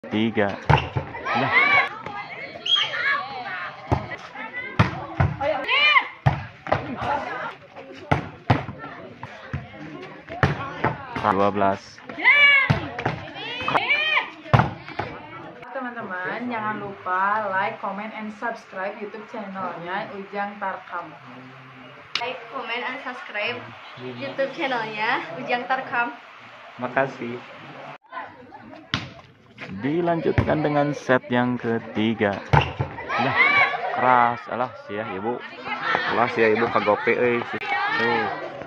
3. Ya. Teman-teman, jangan lupa like, comment, and subscribe YouTube channelnya Ujang Tarkam. Like, comment, and subscribe YouTube channelnya Ujang Tarkam. Makasih. Dilanjutkan dengan set yang ketiga. Ya, keras. Alah sia ibu. Alah sia ibu kagope euy. Tuh.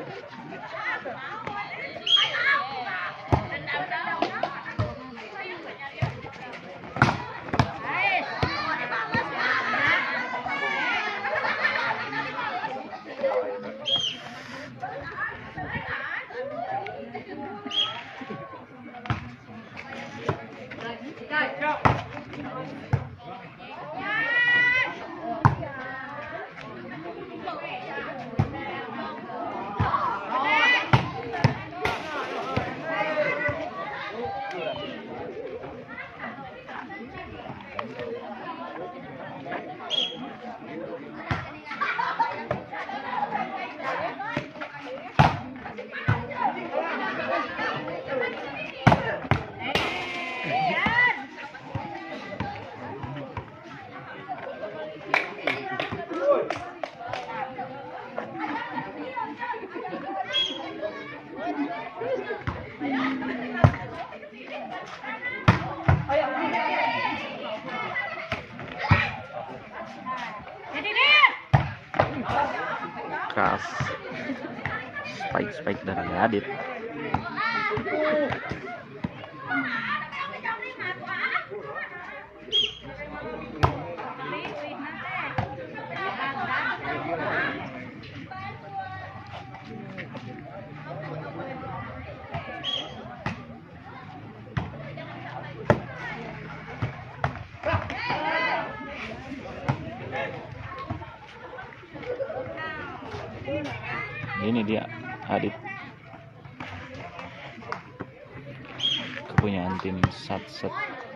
Keras. Spike dari Adit. Ini dia Adit, kepunyaan tim Satset.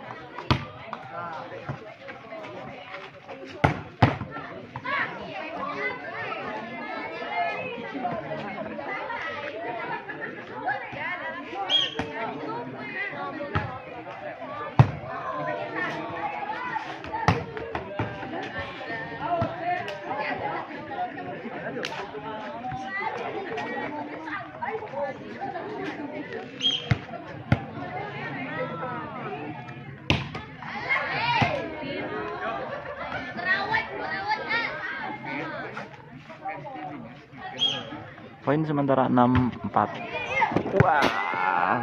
Poin sementara 6-4. Wah.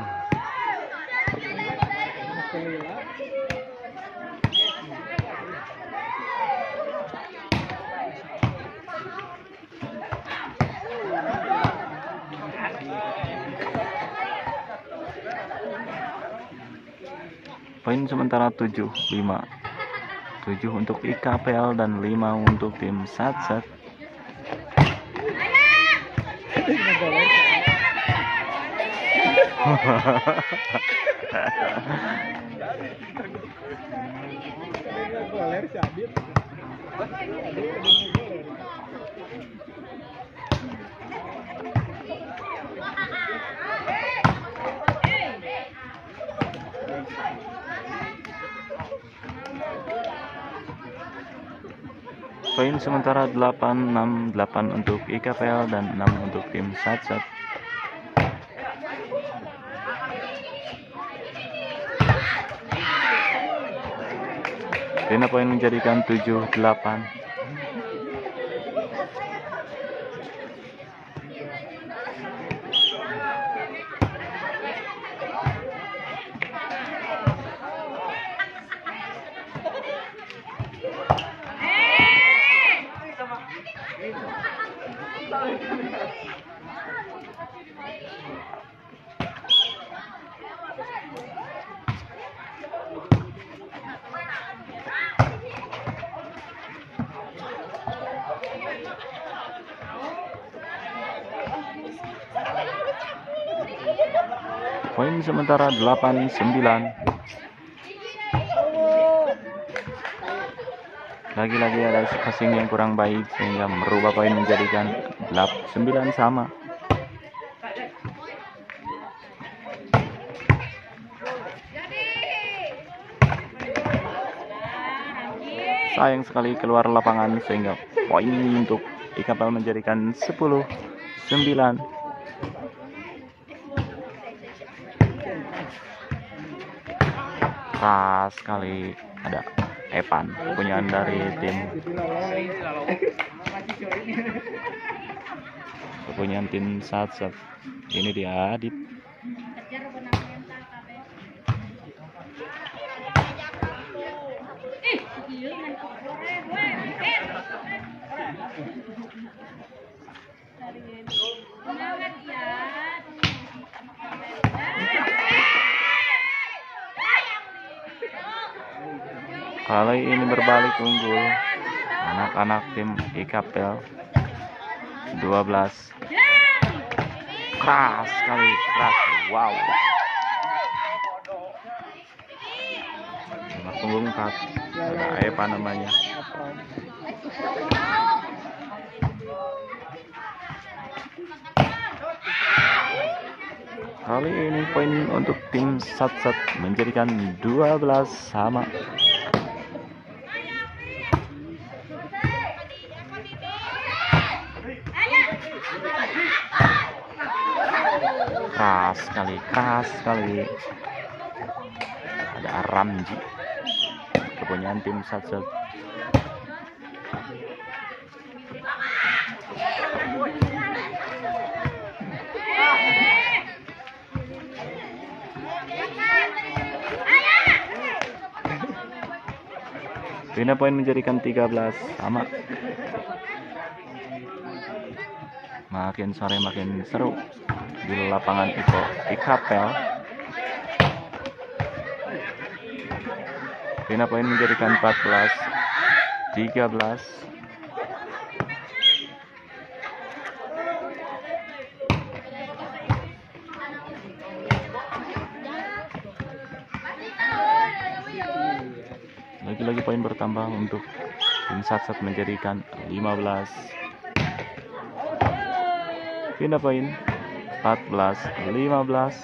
Poin sementara 7-5. 7 untuk IKPL dan 5 untuk tim Satset. Poin sementara 8-6, 8 untuk IKPL dan 6 untuk tim Satset. Rina poin menjadikan 7-8. Poin sementara 8-9. Lagi-lagi ada passing yang kurang baik sehingga merubah poin menjadikan 9 sama. Sayang sekali keluar lapangan sehingga poin untuk IKPL menjadikan 10-9. Keras sekali, ada Evan kepunyaan dari tim Satsat. Ini dia Adit. Kali ini berbalik unggul anak-anak tim IKPL 12. Keras sekali, keras. Wow. Nomor punggung 4. Ada apa namanya? Kali ini poin untuk tim Satsat menjadikan 12 sama. Keras sekali. Ada Ramji kepunyaan tim Satsat. Pindah poin menjadikan 13 sama. Makin sore makin seru di lapangan IKPL. Pindah poin menjadikan 14-13. Lagi-lagi poin bertambah untuk tim Satsat menjadikan 15. Pindah poin 14-15.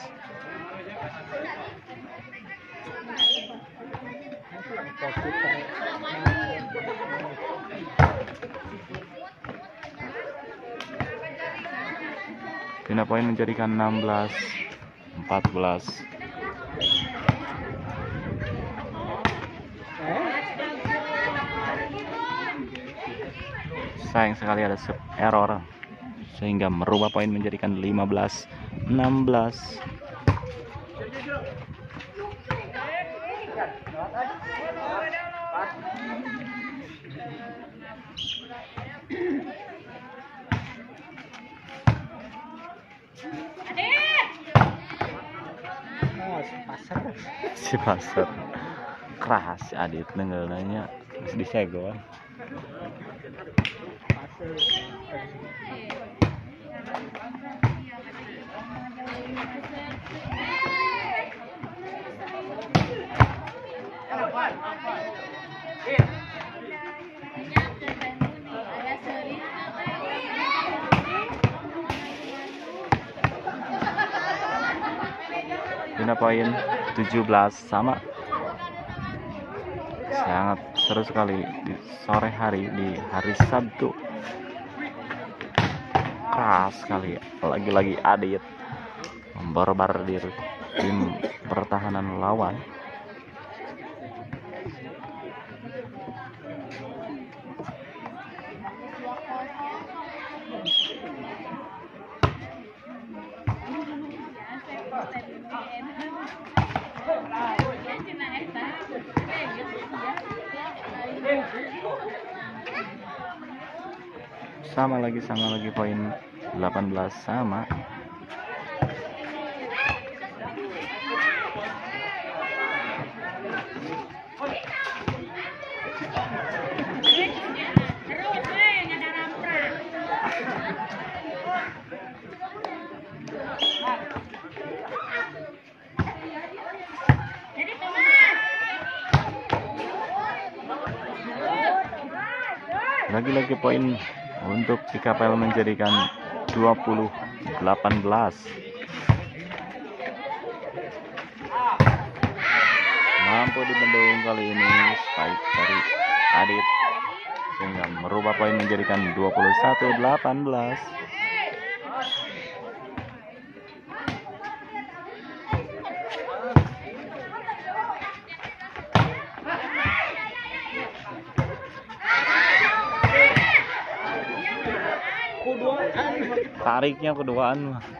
Pindah poin menjadikan 16-14. Sayang sekali ada error sehingga merubah poin menjadikan 15-16. Si pasar keras Adit nenggalanya disegol. Pindah poin 17 sama. Sangat seru sekali di sore hari, di hari Sabtu. Keras sekali, lagi-lagi Adit memborbardir tim pertahanan lawan. Sama lagi poin 18 sama. Lagi-lagi poin untuk IKPL menjadikan 20-18. Mampu dibendung kali ini spike dari Adit sehingga merubah poin menjadikan 21-18. Tariknya keduaan mah.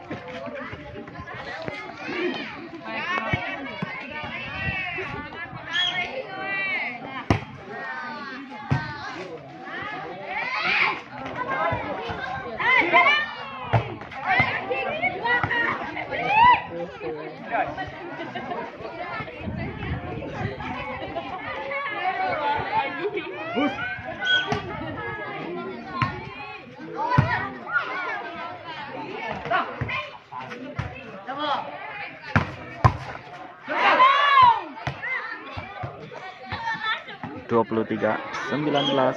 Dua 23-19.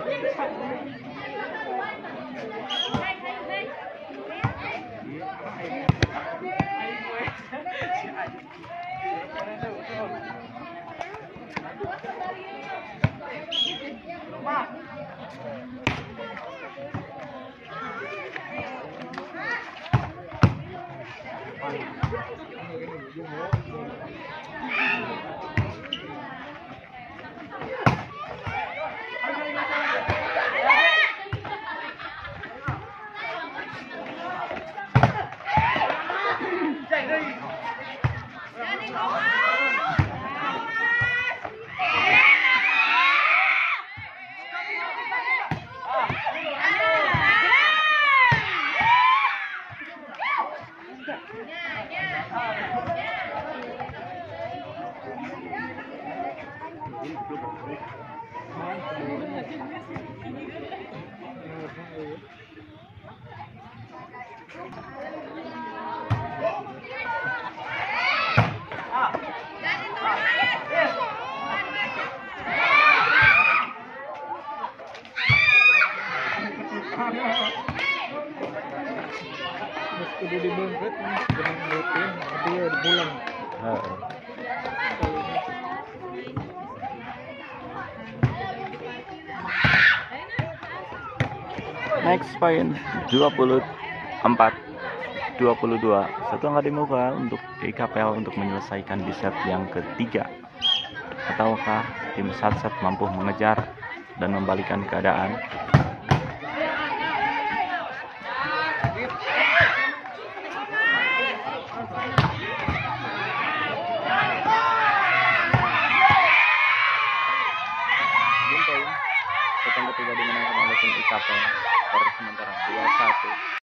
Kudu dibungkut nih, benang rutin, dia di bulan. Next point 24-22. Satu angka di muka untuk IKPL untuk menyelesaikan di set yang ketiga. Ataukah tim Satsat mampu mengejar dan membalikan keadaan? Poin ketiga dimenangkan oleh tim IKPL. Skor sementara 2-1.